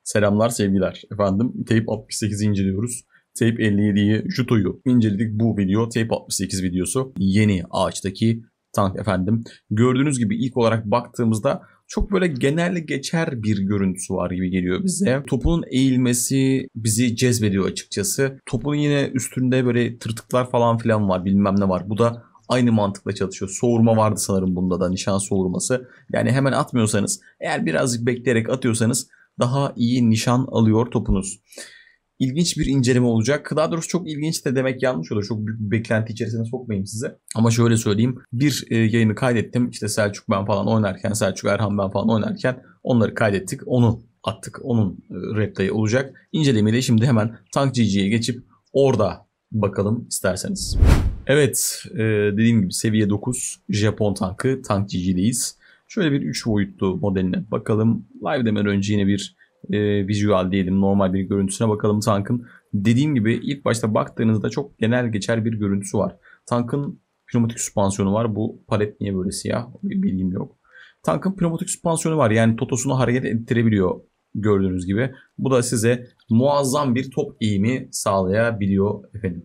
Selamlar sevgiler. Efendim Tape 68'i inceliyoruz. Tape 57'yi Juto'yu inceledik. Bu video Tape 68 videosu. Yeni ağaçtaki tank efendim. Gördüğünüz gibi ilk olarak baktığımızda çok böyle genel geçer bir görüntüsü var gibi geliyor bize. Topun eğilmesi bizi cezbediyor açıkçası. Topun yine üstünde böyle tırtıklar falan filan var, bilmem ne var. Bu da aynı mantıkla çalışıyor. Soğurma vardı sanırım bunda da, nişan soğurması. Yani hemen atmıyorsanız, eğer birazcık bekleyerek atıyorsanız daha iyi nişan alıyor topunuz. İlginç bir inceleme olacak. Daha doğrusu çok ilginç de demek yanlış olur. Çok büyük bir beklenti içerisine sokmayayım size. Ama şöyle söyleyeyim. Bir yayını kaydettim. İşte Selçuk ben falan oynarken, Selçuk Erhan ben falan oynarken onları kaydettik. Onu attık. Onun replay'i olacak. İncelemeyi de şimdi hemen Tank GG'ye geçip orada bakalım isterseniz. Evet, dediğim gibi seviye 9 Japon tankı Tank GG'deyiz. Şöyle bir 3 boyutlu modeline bakalım. Live demeden önce yine bir visual diyelim, normal bir görüntüsüne bakalım tankın. Dediğim gibi ilk başta baktığınızda çok genel geçer bir görüntüsü var. Tankın pneumatik süspansiyonu var. Bu palet niye böyle siyah? Bir bilgim yok. Tankın pneumatik süspansiyonu var. Yani totosunu hareket ettirebiliyor gördüğünüz gibi. Bu da size muazzam bir top eğimi sağlayabiliyor efendim.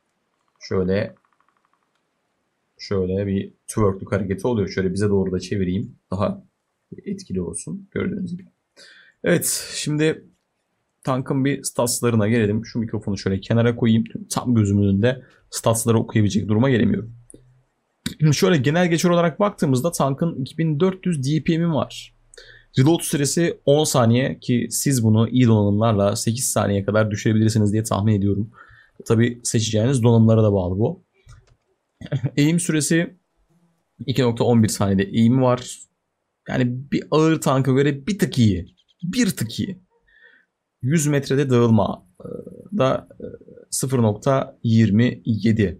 Şöyle bir twerklük hareketi oluyor. Şöyle bize doğru da çevireyim. Daha etkili olsun. Gördüğünüz gibi. Evet, şimdi tankın bir statslarına gelelim. Şu mikrofonu şöyle kenara koyayım. Tam gözümün önünde statsları okuyabilecek duruma gelemiyorum. Şöyle genel geçer olarak baktığımızda tankın 2400 DPM'i var. Reload süresi 10 saniye ki siz bunu iyi donanımlarla 8 saniyeye kadar düşürebilirsiniz diye tahmin ediyorum. Tabi seçeceğiniz donanımlara da bağlı bu. Eğim süresi 2.11 saniyede eğimi var. Yani bir ağır tanka göre bir tık iyi. Bir tık iyi. 100 metrede dağılma da 0.27.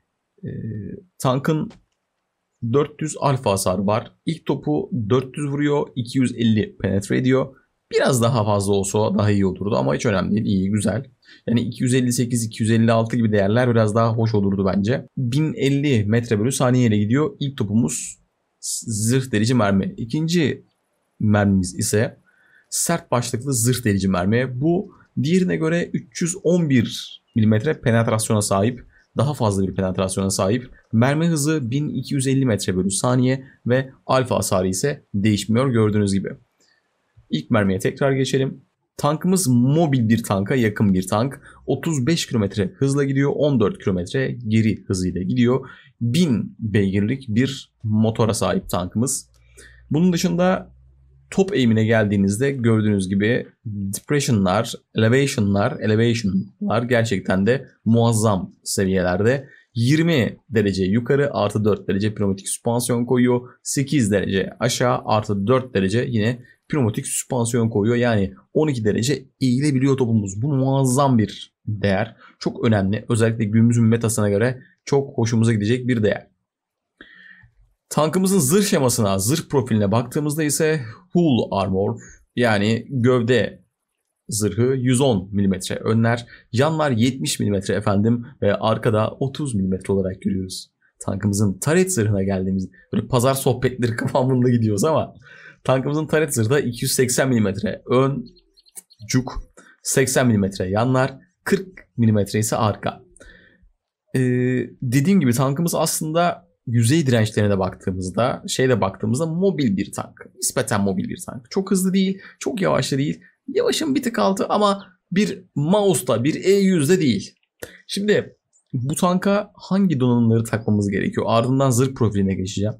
Tankın 400 alfa hasarı var. İlk topu 400 vuruyor, 250 penetre ediyor. Biraz daha fazla olsa daha iyi olurdu ama hiç önemli değil. İyi, güzel. Yani 258, 256 gibi değerler biraz daha hoş olurdu bence. 1050 metre bölü saniye ile gidiyor. İlk topumuz zırh delici mermi. İkinci mermimiz ise sert başlıklı zırh delici mermi. Bu diğerine göre 311 mm penetrasyona sahip. Daha fazla bir penetrasyona sahip. Mermi hızı 1250 metre bölü saniye ve alfa hasarı ise değişmiyor gördüğünüz gibi. İlk mermiye tekrar geçelim. Tankımız mobil bir tanka yakın bir tank. 35 km hızla gidiyor. 14 km geri hızıyla gidiyor. 1000 beygirlik bir motora sahip tankımız. Bunun dışında top eğimine geldiğinizde gördüğünüz gibi depression'lar, elevation'lar gerçekten de muazzam seviyelerde. 20 derece yukarı artı 4 derece pneumatik süspansiyon koyuyor. 8 derece aşağı artı 4 derece yine pneumatik süspansiyon koyuyor. Yani 12 derece eğilebiliyor topumuz. Bu muazzam bir değer. Çok önemli. Özellikle günümüzün metasına göre çok hoşumuza gidecek bir değer. Tankımızın zırh şemasına, zırh profiline baktığımızda ise hull armor, yani gövde zırhı 110 mm önler, yanlar 70 mm efendim ve arkada 30 mm olarak görüyoruz. Tankımızın taret zırhına geldiğimizde böyle pazar sohbetleri kıvamında gidiyoruz ama tankımızın taret zırhı da 280 mm ön cuk, 80 mm yanlar, 40 mm ise arka. Dediğim gibi tankımız aslında yüzey dirençlerine de baktığımızda mobil bir tank. Nispeten mobil bir tank. Çok hızlı değil, çok yavaş da değil. Yavaşın bir tık altı ama bir mouse'da, bir E100'de değil. Şimdi bu tanka hangi donanımları takmamız gerekiyor? Ardından zırh profiline geçeceğim.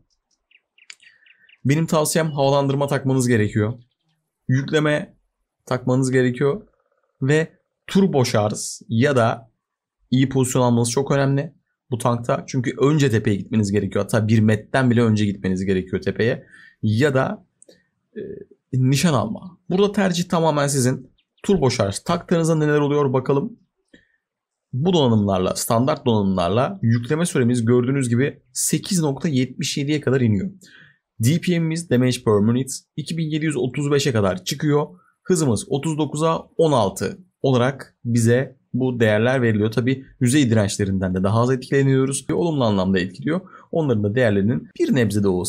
Benim tavsiyem havalandırma takmanız gerekiyor. Yükleme takmanız gerekiyor. Ve turbo şarj ya da iyi pozisyon almanız çok önemli bu tankta. Çünkü önce tepeye gitmeniz gerekiyor. Hatta 1 metreden bile önce gitmeniz gerekiyor tepeye. Ya da nişan alma. Burada tercih tamamen sizin. Turbo şarj taktığınızda neler oluyor bakalım. Bu donanımlarla, standart donanımlarla yükleme süremiz gördüğünüz gibi 8.77'ye kadar iniyor. DPM'imiz, damage per minute, 2735'e kadar çıkıyor. Hızımız 39'a 16 olarak bize bu değerler veriliyor. Tabi yüzey dirençlerinden de daha az etkileniyoruz. Olumlu anlamda etkiliyor. Onların da değerlerinin bir nebze de olsa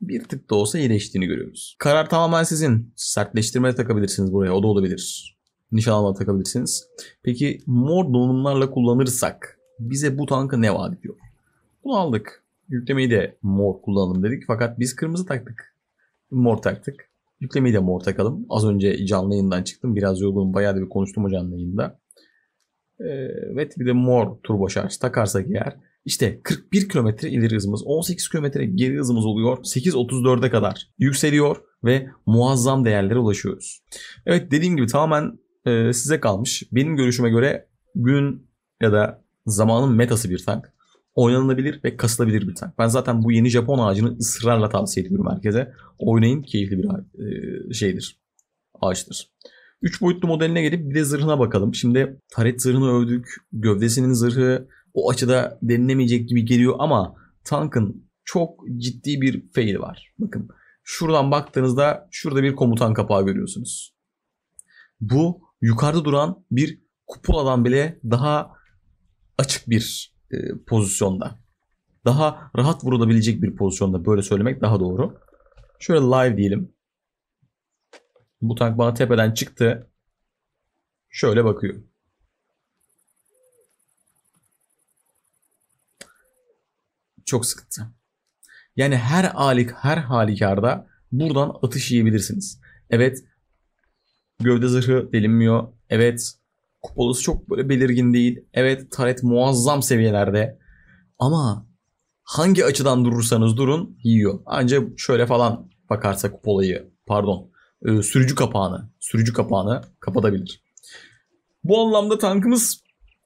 bir tık da olsa iyileştiğini görüyoruz. Karar tamamen sizin. Sertleştirme takabilirsiniz buraya. O da olabilir. Nişan alma takabilirsiniz. Peki mor donanımlarla kullanırsak bize bu tankı ne vaat ediyor? Bunu aldık. Yüklemeyi de mor kullanalım dedik. Fakat biz kırmızı taktık. Mor taktık. Yüklemeyi de mor takalım. Az önce canlı yayından çıktım. Biraz yorgunum. Bayağı da bir konuştum o canlı yayında. Evet, bir de mor turbo şarj takarsak eğer işte 41 kilometre ileri hızımız, 18 kilometre geri hızımız oluyor. 8.34'e kadar yükseliyor ve muazzam değerlere ulaşıyoruz. Evet, dediğim gibi tamamen size kalmış. Benim görüşüme göre gün ya da zamanın metası bir tank. Oynanabilir ve kasılabilir bir tank. Ben zaten bu yeni Japon ağacını ısrarla tavsiye ediyorum herkese. Oynayın, keyifli bir şeydir. Ağaçtır. 3 boyutlu modeline gelip bir de zırhına bakalım. Şimdi taret zırhını övdük. Gövdesinin zırhı o açıda denilemeyecek gibi geliyor ama tankın çok ciddi bir faili var. Bakın şuradan baktığınızda şurada bir komutan kapağı görüyorsunuz. Bu yukarıda duran bir kupoladan bile daha açık bir pozisyonda. Daha rahat vurulabilecek bir pozisyonda, böyle söylemek daha doğru. Şöyle live diyelim. Bu tank bana tepeden çıktı. Şöyle bakıyor. Çok sıkıntı. Yani her halükarda buradan atış yiyebilirsiniz. Evet, gövde zırhı delinmiyor. Evet, kupolası çok böyle belirgin değil. Evet, taret muazzam seviyelerde. Ama hangi açıdan durursanız durun yiyor. Ancak şöyle falan bakarsa kupolayı, sürücü kapağını kapatabilir. Bu anlamda tankımız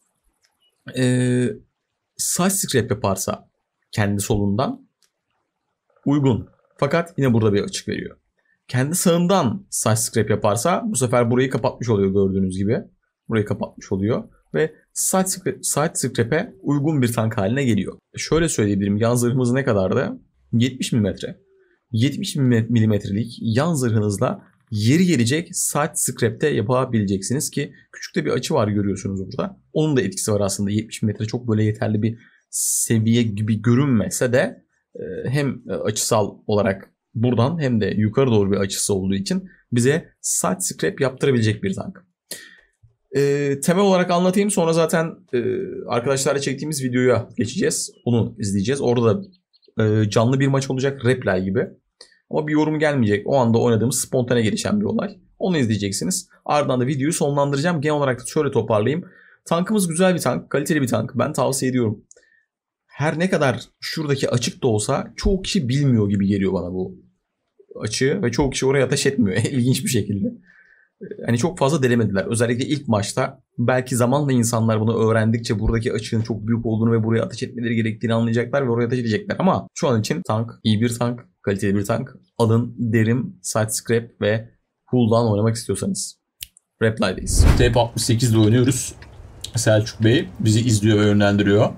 side scrape yaparsa kendi solundan uygun. Fakat yine burada bir açık veriyor. Kendi sağından side scrape yaparsa bu sefer burayı kapatmış oluyor, gördüğünüz gibi. Burayı kapatmış oluyor ve side scrape'e uygun bir tank haline geliyor. Şöyle söyleyebilirim, yan zırhımız ne kadardı? 70 mm. 70 mm'lik yan zırhınızla yeri gelecek side scrape'te yapabileceksiniz ki küçük de bir açı var, görüyorsunuz burada. Onun da etkisi var aslında. 70 mm çok böyle yeterli bir seviye gibi görünmese de hem açısal olarak buradan hem de yukarı doğru bir açısı olduğu için bize side scrape yaptırabilecek bir tank. Temel olarak anlatayım, sonra zaten arkadaşlarla çektiğimiz videoya geçeceğiz. Onu izleyeceğiz. Orada canlı bir maç olacak, replay gibi. Ama bir yorum gelmeyecek. O anda oynadığımız spontane gelişen bir olay. Onu izleyeceksiniz. Ardından da videoyu sonlandıracağım. Genel olarak da şöyle toparlayayım. Tankımız güzel bir tank, kaliteli bir tank. Ben tavsiye ediyorum. Her ne kadar şuradaki açık da olsa çoğu kişi bilmiyor gibi geliyor bana bu açığı ve çoğu kişi oraya ateş etmiyor ilginç bir şekilde. Hani çok fazla denemediler. Özellikle ilk maçta. Belki zamanla insanlar bunu öğrendikçe buradaki açığın çok büyük olduğunu ve buraya ateş etmeleri gerektiğini anlayacaklar ve oraya ateş edecekler. Ama şu an için tank iyi bir tank, kaliteli bir tank. Alın derim, side scrape ve hull'dan oynamak istiyorsanız. Reply'deyiz. Tape 68 ile oynuyoruz. Selçuk Bey bizi izliyor ve yönlendiriyor.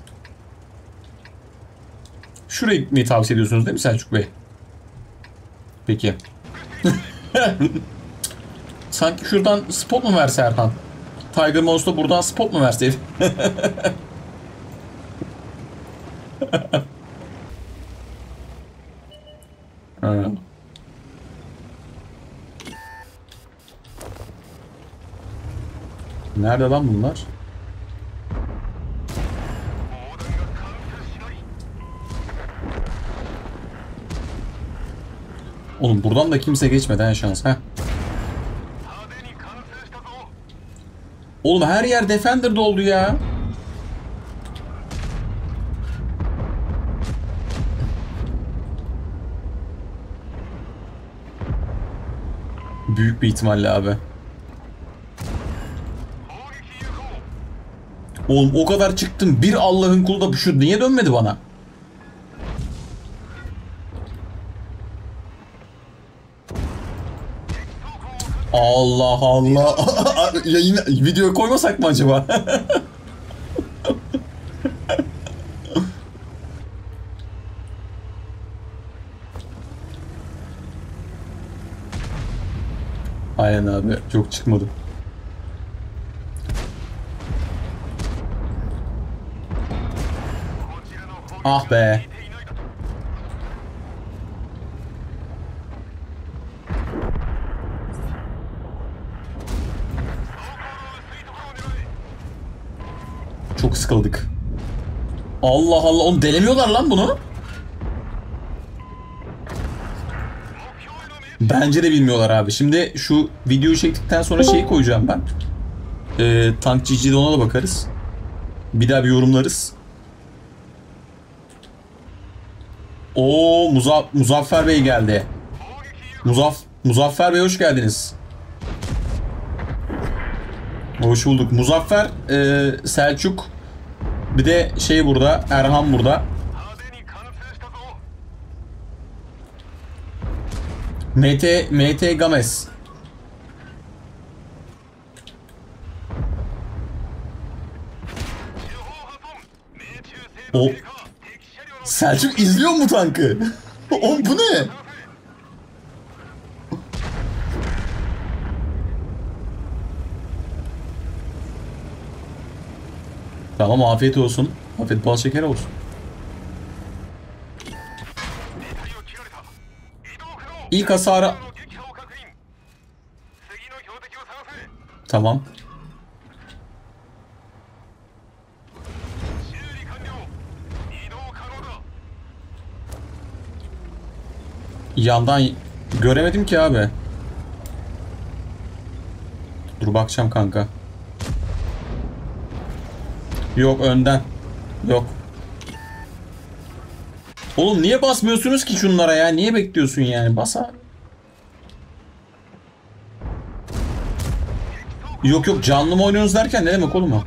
Şuraya gitmeyi tavsiye ediyorsunuz değil mi Selçuk Bey? Peki. Sanki şuradan spot mu verse Erhan? Tiger Mouse'da buradan spot mu verseydi? Nerede lan bunlar? Oğlum buradan da kimse geçmeden şans. Heh. Oğlum her yer Defender doldu ya. Büyük bir ihtimalle abi. Oğlum o kadar çıktım. Bir Allah'ın kulu da şu niye dönmedi bana? Allah Allah. Yayın video koymasak mı acaba? Aynen abi, çok çıkmadı. Ah be. Çok sıkıldık. Allah Allah. Oğlum delemiyorlar lan bunu. Bence de bilmiyorlar abi. Şimdi şu videoyu çektikten sonra şeyi koyacağım ben. Tank GG'de ona da bakarız. Bir daha bir yorumlarız. Oo, Muzaffer Bey geldi. Muzaffer Bey hoş geldiniz. Hoş bulduk. Muzaffer, Selçuk, bir de şey burada, Erhan burada. MT Games. O Selçuk izliyor mu tankı? Oğlum bu ne? Tamam, afiyet olsun. Afiyet bal şeker olsun. İlk hasarı... Tamam. Yandan göremedim ki abi. Dur bakacağım kanka. Yok, önden. Yok. Oğlum niye basmıyorsunuz ki şunlara ya? Niye bekliyorsun yani? Bas abi. Yok yok, canlı mı oynuyorsunuz derken ne demek oğlum o?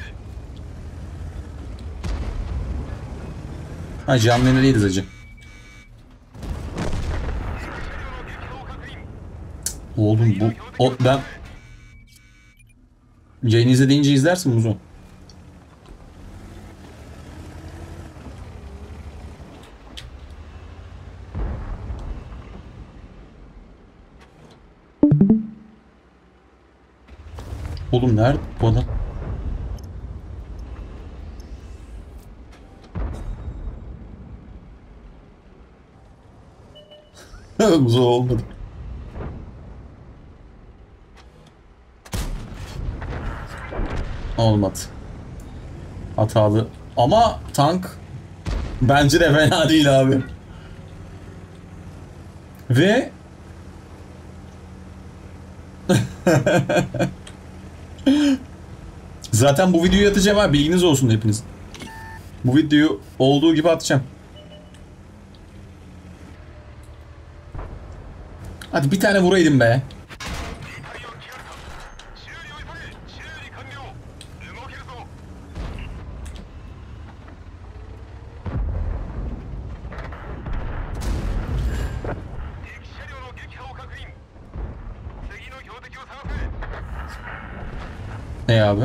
Ha, canlı yayında değiliz hacı. Oğlum bu... ben... Yayını izlediğince izlersin Muzo. Oğlum nerede bu adam? Muzo olmadı. Olmadı. Hatalı. Ama tank bence de fena değil abi. Ve zaten bu videoyu atacağım ha, bilginiz olsun hepiniz. Bu videoyu olduğu gibi atacağım. Hadi bir tane vuraydım be. Ne abi?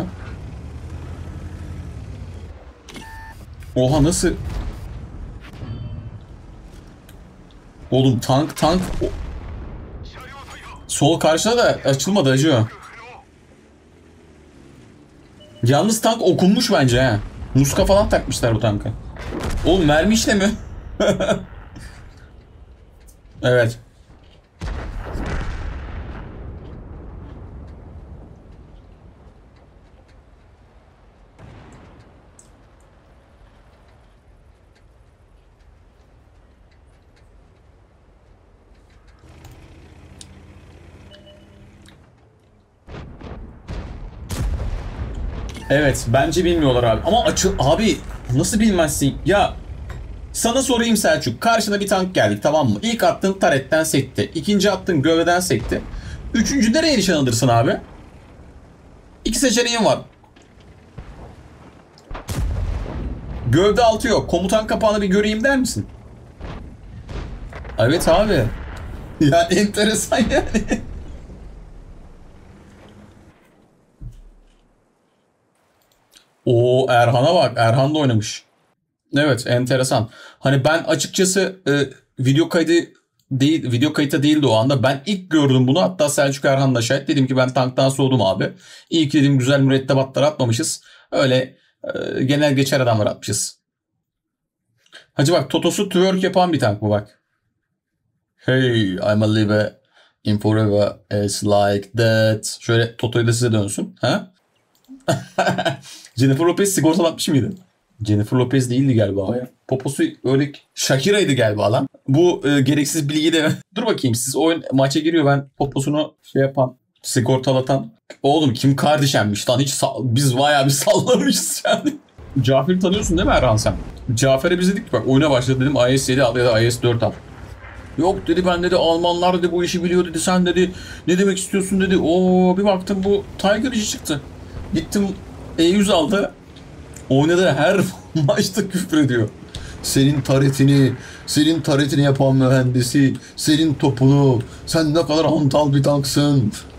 Oha, nasıl? Oğlum tank sol karşıda da açılmadı acıyor. Yalnız tank okunmuş bence ha. Muska falan takmışlar bu tanka. Oğlum mermi işlemiyor. Evet. Evet, bence bilmiyorlar abi. Ama abi nasıl bilmezsin? Ya sana sorayım Selçuk. Karşına bir tank geldi, tamam mı? İlk attığın taretten sekti. İkinci attığın gövdeden sekti. Üçüncü nereye nişan alırsın abi? İki seçeneğin var. Gövde altı yok. Komutan kapağını bir göreyim der misin? Evet abi. Ya enteresan yani. O Erhan'a bak. Erhan da oynamış. Evet, enteresan. Hani ben açıkçası video kayıtta değildi o anda. Ben ilk gördüm bunu. Hatta Selçuk Erhan'la şahit, dedim ki ben tanktan soğudum abi. İyi ki dedim güzel mürettebatlar atmamışız. Öyle genel geçer adamlar atmışız. Hacı bak, Totos'u twerk yapan bir tank bu bak. Hey, I'm a live in forever, it's like that. Şöyle Toto'yu da size dönsün. Ha? Jennifer Lopez sigortalatmış mıydı? Jennifer Lopez değildi galiba ya. Poposu öyle Shakira'ydı galiba lan. Bu gereksiz bilgiyi de... Dur bakayım, siz oyun maça giriyor, ben poposunu şey yapan, sigortalatan. Oğlum Kim Kardashian'mış lan, hiç biz bayağı bir sallamışız yani. Cafer'i tanıyorsun değil mi Erhan sen? Cafer'e biz dedik ki bak oyuna başladı dedim, IS-7 al ya da IS-4 al. Yok dedi, ben dedi Almanlar dedi bu işi biliyor dedi, sen dedi ne demek istiyorsun dedi. Bir baktım bu Tiger işi çıktı. Gittim E100 aldı. Oynadığı her maçta küfür ediyor. Senin taretini yapan mühendisi, senin topunu, sen ne kadar hantal bir tanksın.